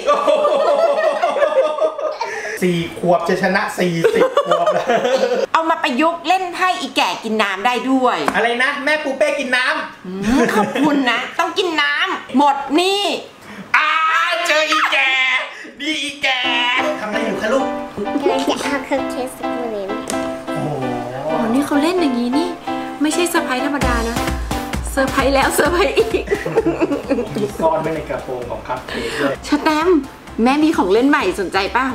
4 ขวบจะชนะ40 ขวบแล้วเอามาประยุกต์เล่นไพ่อีแก่กินน้ำได้ด้วยอะไรนะแม่ปูเป้กินน้ำขอบคุณนะต้องกินน้ำหมดนี่เจออีแก่ดีอีแก่ทำอะไรอยู่คะลูกกำลังจะเอาเครื่องเทสต์มาเล่นโอ้นี่เขาเล่นอย่างนี้นี่ไม่ใช่เซอร์ไพรส์ธรรมดานะเซอร์ไพรส์แล้วเซอร์ไพรส์อีกมีซ่อนไว้ในกระโปรงของคัพเค้กด้วยชาแตมแม่มีของเล่นใหม่สนใจเปล่า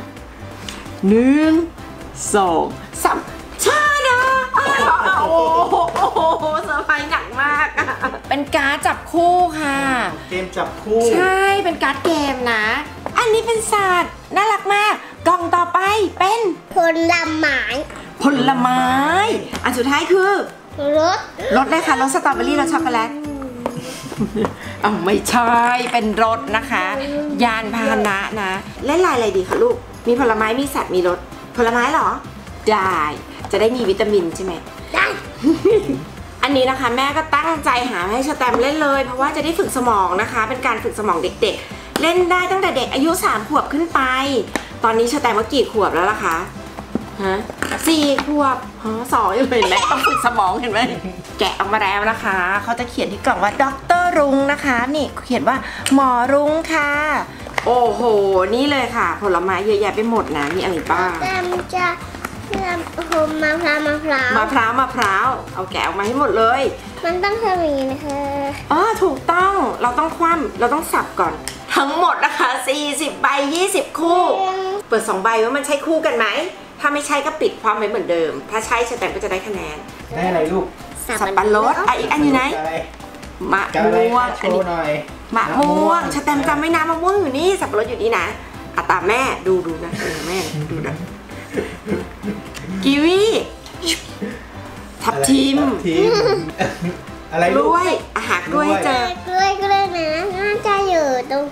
1 2 3ชาดาโอ้โหเซอร์ไพรส์หนักมากเป็นการ์ดจับคู่ค่ะเกมจับคู่ใช่เป็นการ์ดเกมนะอันนี้เป็นศาสตร์น่ารักมากกล่องต่อไปเป็นผลไม้อันสุดท้ายคือรถเลยค่ะรถสตรอเบอรี่รสช็อกโกแลตไม่ใช่เป็นรถนะคะยานพาหนะนะเล่นลายอะไรดีคะลูกมีผลไม้มีสัตว์มีรถผลไม้เหรอได้จะได้มีวิตามินใช่ไหมได้อันนี้นะคะแม่ก็ตั้งใจหาให้ชาแตมเล่นเลยเพราะว่าจะได้ฝึกสมองนะคะเป็นการฝึกสมองเด็กๆเล่นได้ตั้งแต่เด็กอายุ3 ขวบขึ้นไปตอนนี้ชาแตมว่ากี่ขวบแล้วล่ะคะ4 ขวบ2อยู่เลยแม่ต้องฝึกสมองเห็นไหมแกะออกมาแล้วนะคะเขาจะเขียนที่กล่องว่าดร.รุ้งนะคะนี่เขียนว่าหมอรุ้งค่ะโอ้โหนี่เลยค่ะผลไม้เยอะแยะไปหมดนะมีอะไรบ้างแต่มันจะมะพร้าวเอาแกะออกมาให้หมดเลยมันต้องทำอย่างนี้นะคะถูกต้องเราต้องคว่ำเราต้องสับก่อนทั้งหมดนะคะ40 ใบ 20 คู่เปิด2 ใบว่ามันใช่คู่กันไหมถ้าไม่ใช่ก็ปิดความไว้เหมือนเดิมถ้าใช่ชาแตมก็จะได้คะแนนได้อะไรลูกสับปะรดอีกอันอยู่ไหนมะม่วงอันนี้มะม่วงชาแตมจำไม่นะมะม่วงอยู่นี่สับปะรดอยู่นี่นะตามแม่ดูนะแม่ดูนะกีวีทับทิมอะไรกล้วยหากล้วยเจอกล้วยนะน่าจะอยู่ตรง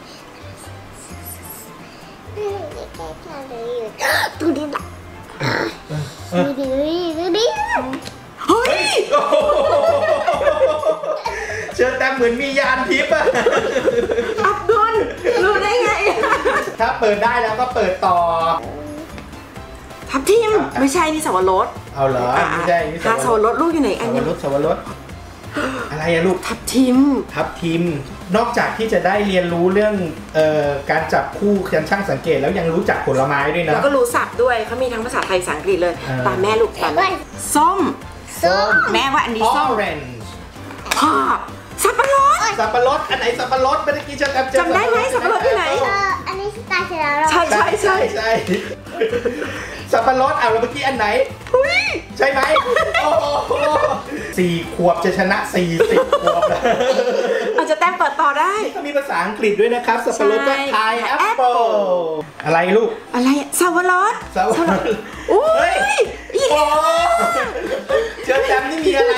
ดูดิล่ะดูดิเฮ้ยเชื่อแต่เหมือนมียานทิพย์อับดุลรู้ได้ไงถ้าเปิดได้แล้วก็เปิดต่อทับทิมไม่ใช่นี่สับปะรดเอาเหรอไม่ใช่นี่สับปะรดลูกอยู่ไหนอันนี้สับปะรดอะไรอะลูกทับทิมนอกจากที่จะได้เรียนรู้เรื่องการจับคู่การช่างสังเกตแล้วยังรู้จักผลไม้ด้วยนะแล้วก็รู้ศัพท์ด้วยเขามีทั้งภาษาไทยภาษาอังกฤษเลยตามแม่ลูกตามแม่ส้มแม่ว่าอันนี้ส้มสับปะรดอันไหนสับปะรดเมื่อกี้จำได้ไหมสับปะรดที่ไหนอันนี้สตาร์เชลล์ใช่สับปะรดแล้วเมื่อกี้อันไหนใช่ไหม4 ขวบจะชนะ40 ขวบแล้วอาจจะแต้มเปิดต่อได้เขามีภาษาอังกฤษด้วยนะครับสับปะรดก็ไทยแอปเปิลอะไรลูกอะไรสับปะรดโอ้ยเจอแจมนี่มีอะไร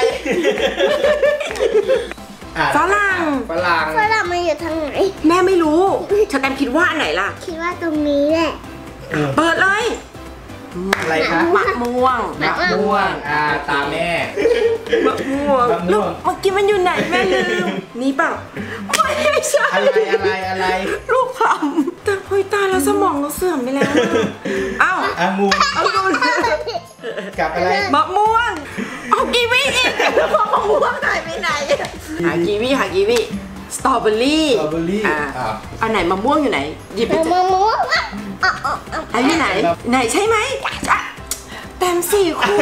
ฝรั่งมันอยู่ทางไหนแม่ไม่รู้ชาแตมคิดว่าอันไหนล่ะคิดว่าตรงนี้แหละเปิดเลยอะไรคะมะม่วงตาแม่มะม่วงลูกเมื่อกี้มันอยู่ไหนแม่ลืมนี่เปล่าไม่ใช่อะไรลูกพลัมแต่พอยตาแล้วสมองเราเสื่อมไปแล้วองุ่นกับอะไรมะม่วงเอากีวีอีกมะม่วงหายไปไหนหากีวีสตรอเบอรี่อันไหนมะม่วงอยู่ไหนหยิบไปมะม่วงอันนี้ไหนใช่ไหมแต้ม4 คู่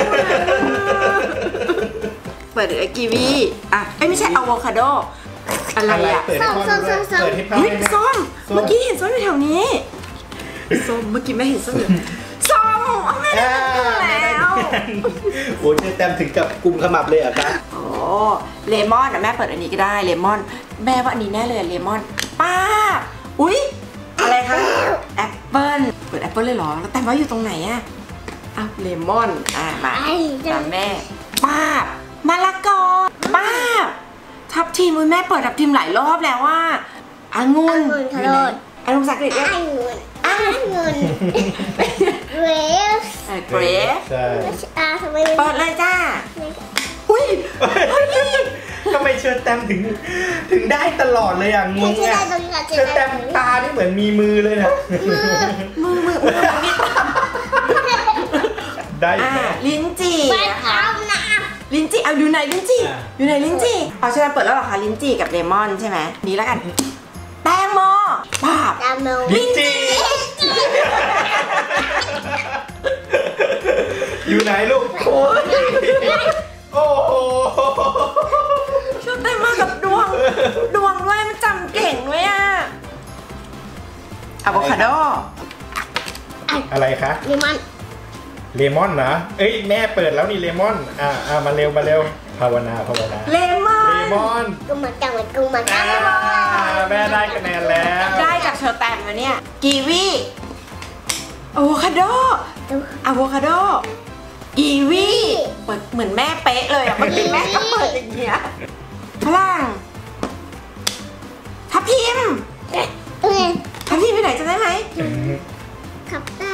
เปิดกีวีไม่ใช่อะโวคาโดอะไรส้มเมื่อกี้เห็นส้มอยู่แถวนี้ส้มเมื่อกี้แม่เห็นส้มอยู่ส้มแม่ได้แล้วโอ้ยแต้มถึงกับกุมขมับเลยอ่ะครับเลมอนแม่เปิดอันนี้ก็ได้เลมอนแม่ว่าอันนี้แน่เลยเลมอนป้าอุ๊ยอะไรคะแอปเปิ้ลเปิดแอปเปิ้ลเลยเหรอแล้วแต่ว่าอยู่ตรงไหนอะเลมอนมาตามแม่ป้ามะละกอป้าทับทิมแม่เปิดทับทิมหลายรอบแล้วว่าองุ่นองุ่นสักนิดเดียวองุ่นเกรฟเปิดเลยจ้าอุ้ยเทำไมเชอร์แตมถึงได้ตลอดเลยอ่ะงงอ่ะเชอร์แตมตานี่เหมือนมีมือเลยนะมือมีตาได้แม่ลิ้นจี่นะคะลิ้นจี่เอาอยู่ไหนลิ้นจี่อยู่ไหนลิ้นจี่เอาใช่ไหมเปิดแล้วเหรอคะลิ้นจี่กับเลมอนใช่ไหมนี้แล้วกันแตงโมป้าบลิ้นจี่อยู่ไหนลูกโอ้โหชอบเต้นมากกับดวงด้วยมันจำเก่งด้วยอ่ะอะโวคาโดอะไรคะเลมอนนะเอ้ยแม่เปิดแล้วนี่เลมอนมาเร็วภาวนาเลมอนกูมาแม่ได้คะแนนแล้วได้จากเชอร์แตมมาเนี่ยกีวีอะโวคาโดกีวีเปิดเหมือนแม่เป๊ะเลยอ่ะเมื่อกี้แม่ก็เปิดอย่างเงี้ยฝรั่งทับทิมไปไหนจะได้ไหมขับได้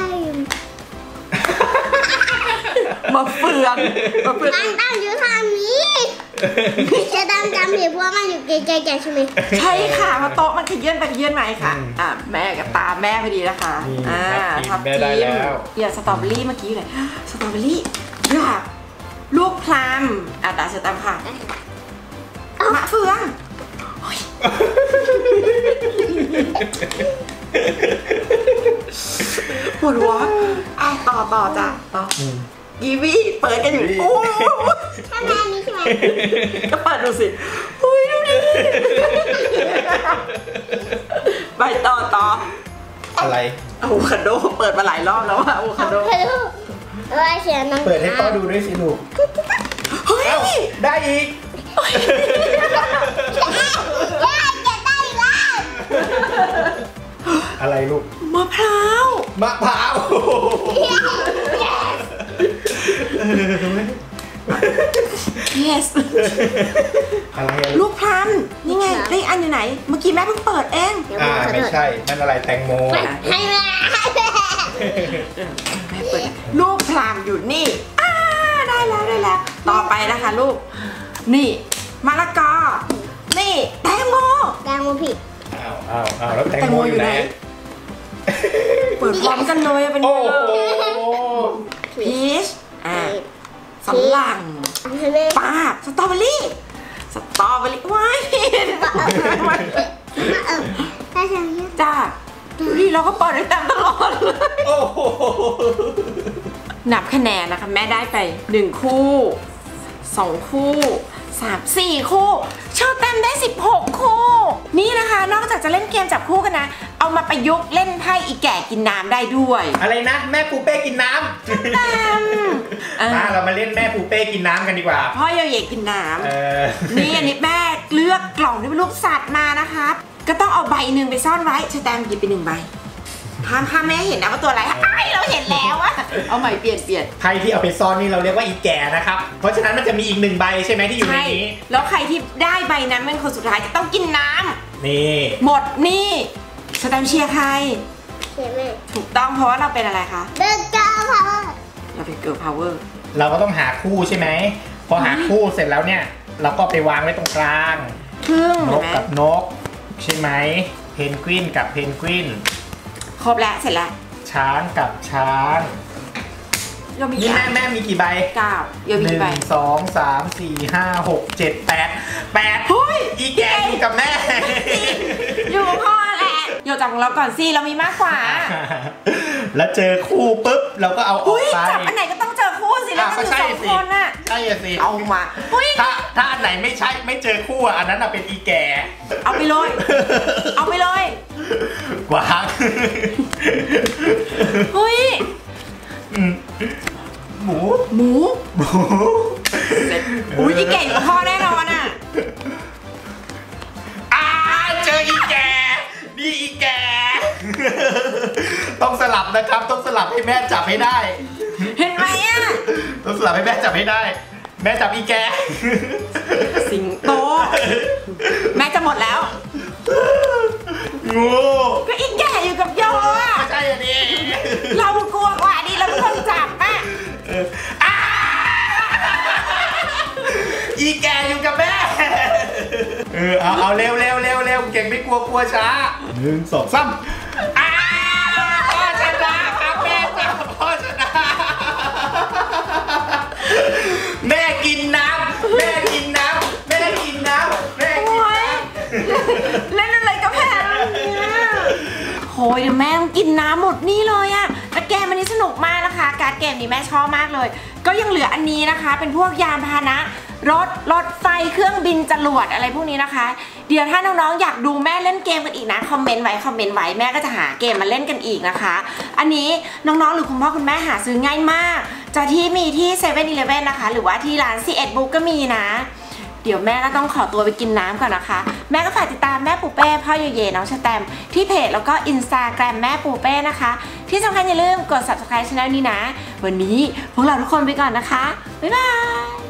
มาเฟืองมันตั้งอยู่ทางนี้จะจำผิดเพราะมันอยู่ไกลๆใช่ไหมใช่ค่ะเพราะโต๊ะมันขยื่นไปขยื่นมาค่ะแม่กับตาแม่พอดีนะคะทับทิมอย่าสตรอเบอรี่เมื่อกี้เลยสตรอเบอรี่ลูกพลัมตาเชอร์แตมค่ะมะเฟืองปวดหัวต่อจ้ะกีวีเปิดกันอยู่โอ้ข้างในนี้ใช่ไหมก็เปิดดูสิอุ้ยดูดิไปต่ออะไรอะโวคาโดเปิดมาหลายรอบแล้วอะอะโวคาโดเปิดให้พ่อดูด้วยสิลูกเฮ้ยได้อีกอะไรลูกมะพร้าว yes อะไรลูกพลัมนี่ไงได้อันอยู่ไหนเมื่อกี้แม่เพิ่งเปิดเองไม่ใช่นั่นอะไรแตงโมให้แม่เปิดลูกพลัมอยู่นี่ได้แล้วต่อไปนะคะลูกนี่มะละกอนี่แตงโมผิดแล้วแตงโมอยู่ไหนเปิดพร้อมกันเลยเป็นไงพีชสลังป้าสตรอเบอรี่ว้ายจ้าดูดิเราก็เปิดได้ตลอดเลยนับคะแนนนะคะแม่ได้ไป1คู่2คู่3 4คู่เชอร์แตมได้16คู่นี่นะคะนอกจากจะเล่นเกมจับคู่กันนะเอามาประยุกต์เล่นไพ่อีแก่กินน้ำได้ด้วยอะไรนะแม่ปูเป้กินน้ำเรามาเล่นแม่ปูเป้กินน้ำกันดีกว่าพ่อเย่กินน้ำนี่อันนี้แม่เลือกกล่องที่เป็นรูปสัตว์มานะคะก็ต้องเอาใบหนึ่งไปซ่อนไว้เชอร์แตมหยิบไป1 ใบห้ามแม่เห็นนะว่าตัวอะไรเราเห็นแล้วอะเอาใหม่เปลี่ยนไพ่ที่เอาไปซ่อนนี่เราเรียกว่าอีแก่นะครับเพราะฉะนั้นมันจะมีอีก1 ใบใช่ไหมที่อยู่ในนี้แล้วใครที่ได้ใบนั้นเป็นคนสุดท้ายจะต้องกินน้ำนี่หมดนี่เชอร์แตมเชียร์ใครเชียร์แม่ถูกต้องเพราะว่าเราเป็นอะไรคะเกิร์ลพาวเวอร์เราเป็นเกิร์ลพาวเวอร์เราก็ต้องหาคู่ใช่ไหมพอหาคู่เสร็จแล้วเนี่ยเราก็ไปวางไว้ตรงกลางนกกับนกใช่ไหมเพนกวินกับเพนกวินครบแล้วเสร็จแล้วช้างกับช้างนี่แม่มีกี่ใบ 9ยังมีกี่ใบ 1 2 3 4 5 6 7 8เฮ้ยอีแกอยู่กับแม่อยู่กับพ่อแหละอยู่จับของเราก่อนสิเรามีมากกว่าแล้วเจอคู่ปุ๊บเราก็เอาออกไปจับอันไหนก็ต้องเจอคู่สิแล้วก็อยู่2 คนน่ะใช่สิเอามาถ้าอันไหนไม่เจอคู่อันนั้นเป็นอีแกเอาไปเลยกวางเฮ้ยหมูอุ้ยอีแก่อยู่กับพ่อแน่นอนอ่ะเจออีแกนี่อีแกต้องสลับนะครับต้องสลับให้แม่จับให้ได้เห็นไหมอ่ะต้องสลับให้แม่จับให้ได้แม่จับอีแกสิงโตแม่จะหมดแล้วงูก็อีแก่อยู่กับโยอ่ะไม่ใช่อันนี้เรากลัวกว่าดิเราเป็นคนจับอ่ะอีแกอยู่กับแม่เอาเร็วเก่งไม่กลัวช้า1 2 3พ่อชนะครับแม่จ้าพ่อชนะแม่กินน้ำเล่นอะไรก็แพ้แล้วเนี่ยโหยเดี๋ยวแม่ต้องกินน้ำหมดนี่เลยอะแต่เกมอันนี้สนุกมากนะคะการ์ดเกมนี้แม่ชอบมากเลยก็ยังเหลืออันนี้นะคะเป็นพวกยานพาหนะรถไฟเครื่องบินจรวดอะไรพวกนี้นะคะเดี๋ยวถ้าน้องๆอยากดูแม่เล่นเกมกันอีกนะคอมเมนต์ไว้แม่ก็จะหาเกมมาเล่นกันอีกนะคะอันนี้น้องๆหรือคุณพ่อคุณแม่หาซื้อง่ายมากจะมีที่7-11นะคะหรือว่าที่ร้าน11 บุ๊กก็มีนะเดี๋ยวแม่ก็ต้องขอตัวไปกินน้ำก่อนนะคะแม่ก็ฝากติดตามแม่ปูเป้พ่อโยเย่น้องชแตมที่เพจแล้วก็ Instagram แม่ปูเป้นะคะที่สำคัญอย่าลืมกด Subscribe ช่องนี้นะวันนี้พวกเราทุกคนไปก่อนนะคะบ๊ายบาย